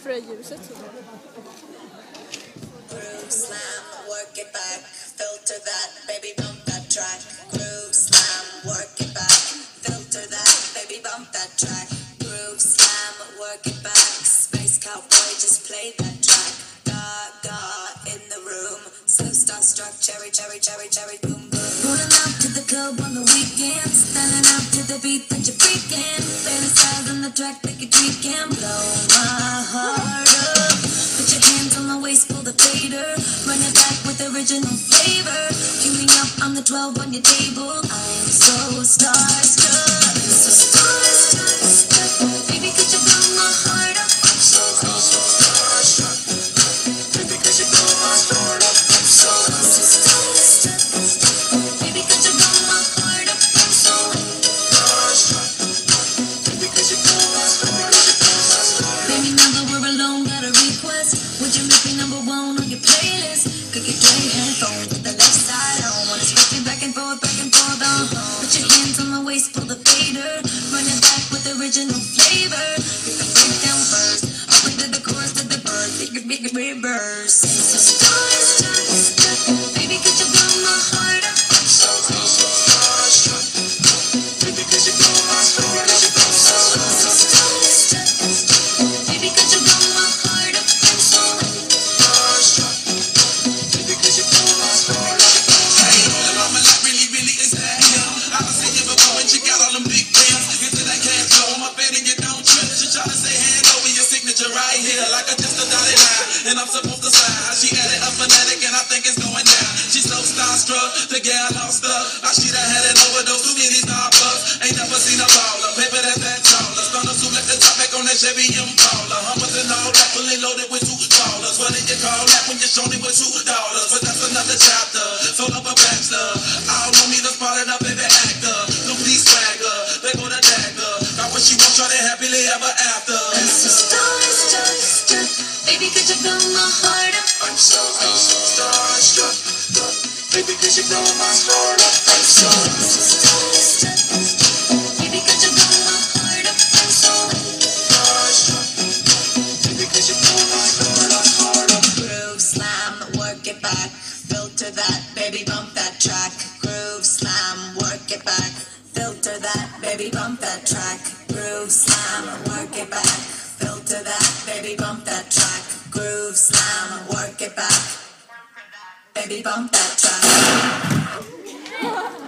för det här ljuset. Groove slam, work it back, filter that, baby bump that track. Groove slam, work it back, filter that, baby bump that track. Groove slam, work it back, space cowboy, just play that track. Gaga in the room, so starstruck, cherry, cherry, cherry, cherry, boom, boom. Pulling out to the club on the weekend, standing out to the beat that you're freaking. Fantasize on the track like a tree can blow my heart up. Put your hands on my waist, pull the fader, run it back with original flavor. Queue me up on the 12 on your table. I'm so starstruck, so starstruck. Baby, could you blow my heart up? I'm so starstruck. Baby, could you blow my heart up? I'm so starstruck. Baby, could you blow my heart up? I'm so starstruck. Baby, could you blow my heart up? Baby, now that we're alone, got a request. Would you make me number one on your playlist? Could you play headphones with the left side on? Wanna switch it back and forth, Put your hands on my waist, pull the fader, run it back with original flavor. You can break down first, up into the chorus to the verse, big reverse. So starstruck, baby, could you blow my heart up? I'm so starstruck, baby, could you blow my heart up? I'm so starstruck, baby, could you blow my heart up? I'm so starstruck, baby, could you blow my heart up? Hey, the mama like really is that him? I done seen you before and she got all them big rims. Get to that cash flow, I'm up in and you don't trip. She try to say hand over your signature right here, like a just a dotted line. And I'm supposed to sign how she added a phonetic and I think it's going down. She's so starstruck, the gal lost up. Like she done had an overdose, too many Starbucks. Ain't never seen a baller, paper that's that taller. Stunner suit, let the top back on that Chevy Impala. Hummers and all that, fully loaded with two ballers. What did you call that when you showed me with $2? But that's another chapter, sold up a bachelor. I don't know me, the spotted up baby actor. No please swagger, they go to dagger. Got what she wants, try to happily ever after. So starstruck, baby, could you blow my heart up? I'm so starstruck. Baby, could you blow my heart up? I'm so Starstruck, baby, could you blow my heart up? I'm so starstruck. Baby, could you blow my heart up? groove slam, work it back, filter that, baby, bump that track. Groove slam, work it back, filter that, baby, bump that track. Groove slam, work it back, filter that, baby, bump that track. Groove slam, work it back, baby, bump that track.